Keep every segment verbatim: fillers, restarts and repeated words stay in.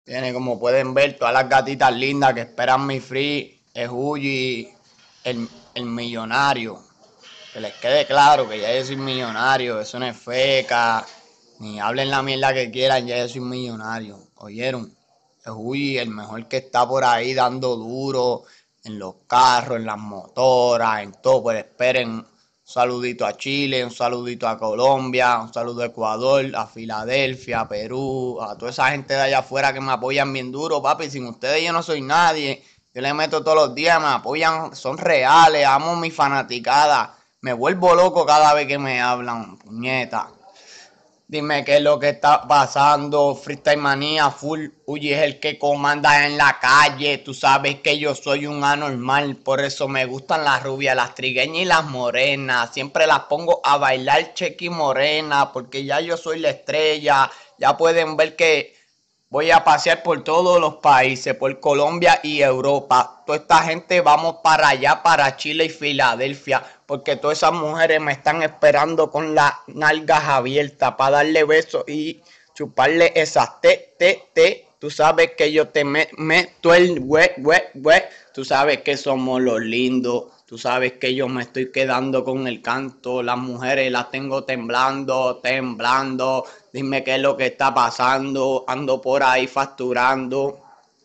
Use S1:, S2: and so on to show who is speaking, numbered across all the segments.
S1: Tiene, como pueden ver, todas las gatitas lindas que esperan mi free. Es Uji, el, el millonario. Que les quede claro que ya yo soy millonario. Eso no es feca. Ni hablen la mierda que quieran, ya yo soy millonario. ¿Oyeron? Es Uji, el mejor que está por ahí dando duro en los carros, en las motoras, en todo. Pues esperen. Un saludito a Chile, un saludito a Colombia, un saludo a Ecuador, a Filadelfia, a Perú, a toda esa gente de allá afuera que me apoyan bien duro, papi. Sin ustedes yo no soy nadie. Yo les meto todos los días, me apoyan, son reales, amo mi fanaticada. Me vuelvo loco cada vez que me hablan, puñeta. Dime qué es lo que está pasando. Freestyle Manía Full. Uy, es el que comanda en la calle. Tú sabes que yo soy un anormal. Por eso me gustan las rubias, las trigueñas y las morenas. Siempre las pongo a bailar chequi morena. Porque ya yo soy la estrella. Ya pueden ver que voy a pasear por todos los países, por Colombia y Europa. Toda esta gente vamos para allá, para Chile y Filadelfia, porque todas esas mujeres me están esperando con las nalgas abiertas para darle besos y chuparle esas te, te, te. Tú sabes que yo te meto me, el hue, hue, hue. Tú sabes que somos los lindos. Tú sabes que yo me estoy quedando con el canto. Las mujeres las tengo temblando, temblando. Dime qué es lo que está pasando. Ando por ahí facturando.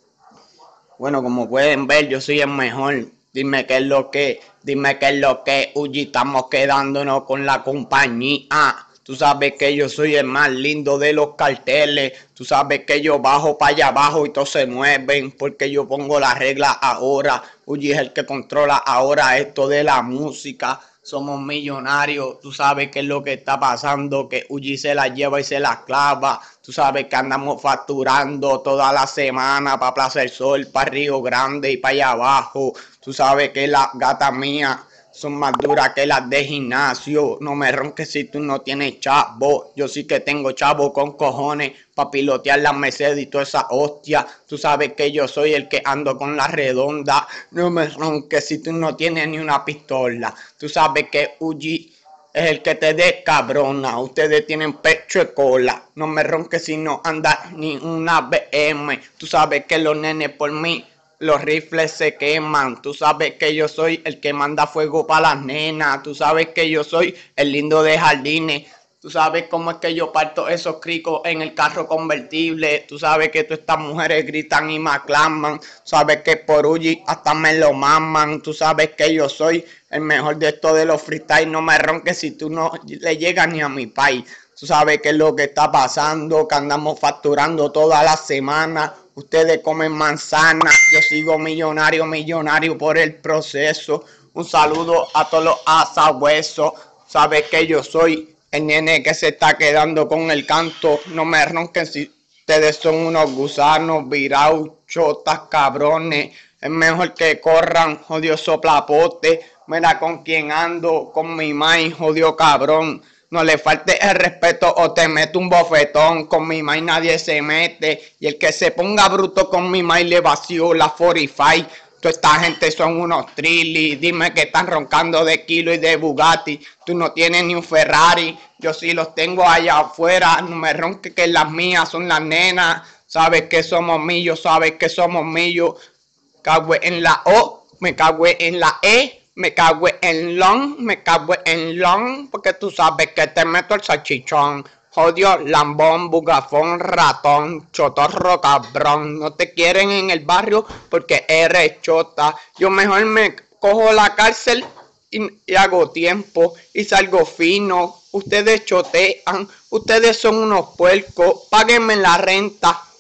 S1: Bueno, como pueden ver, yo soy el mejor. Dime qué es lo que, dime qué es lo que. Uy, estamos quedándonos con la compañía. Tú sabes que yo soy el más lindo de los carteles. Tú sabes que yo bajo para allá abajo y todos se mueven porque yo pongo las reglas ahora. Uy, es el que controla ahora esto de la música. Somos millonarios. Tú sabes qué es lo que está pasando, que Uji se la lleva y se la clava. Tú sabes que andamos facturando toda la semana para Plaza del Sol, para Río Grande y para allá abajo. Tú sabes que las gatas mías son más duras que las de gimnasio. No me ronques si tú no tienes chavo. Yo sí que tengo chavo con cojones para pilotear las Mercedes y toda esa hostia. Tú sabes que yo soy el que ando con la redonda. No me ronques si tú no tienes ni una pistola. Tú sabes que Uji es el que te descabrona. Ustedes tienen pecho de cola. No me ronques si no anda ni una B M. Tú sabes que los nenes por mí los rifles se queman. Tú sabes que yo soy el que manda fuego para las nenas. Tú sabes que yo soy el lindo de jardines. Tú sabes cómo es que yo parto esos cricos en el carro convertible. Tú sabes que todas estas mujeres gritan y me aclaman. Tú sabes que por Uji hasta me lo maman. Tú sabes que yo soy el mejor de esto de los freestyle. No me ronques si tú no le llegas ni a mi país. Tú sabes qué es lo que está pasando, que andamos facturando toda la semana. Ustedes comen manzana, yo sigo millonario, millonario por el proceso. Un saludo a todos los asahuesos. Sabes que yo soy el nene que se está quedando con el canto. No me ronquen si ustedes son unos gusanos, virados, chotas, cabrones. Es mejor que corran, jodido soplapote. Mira con quién ando, con mi maíz, jodido cabrón. No le falte el respeto o te meto un bofetón. Con mi maíz nadie se mete. Y el que se ponga bruto con mi maíz le vacío la cuarenta y cinco. Toda esta gente son unos trillis. Dime que están roncando de Kilo y de Bugatti. Tú no tienes ni un Ferrari. Yo sí los tengo allá afuera. No me ronques que las mías son las nenas. Sabes que somos millos, sabes que somos millos. Cago en la O, me cago en la E. Me cago en long, me cago en long, porque tú sabes que te meto el salchichón. Jodio, lambón, bugafón, ratón, chotorro, cabrón. No te quieren en el barrio porque eres chota. Yo mejor me cojo la cárcel y, y hago tiempo y salgo fino. Ustedes chotean, ustedes son unos puercos. Páguenme la renta.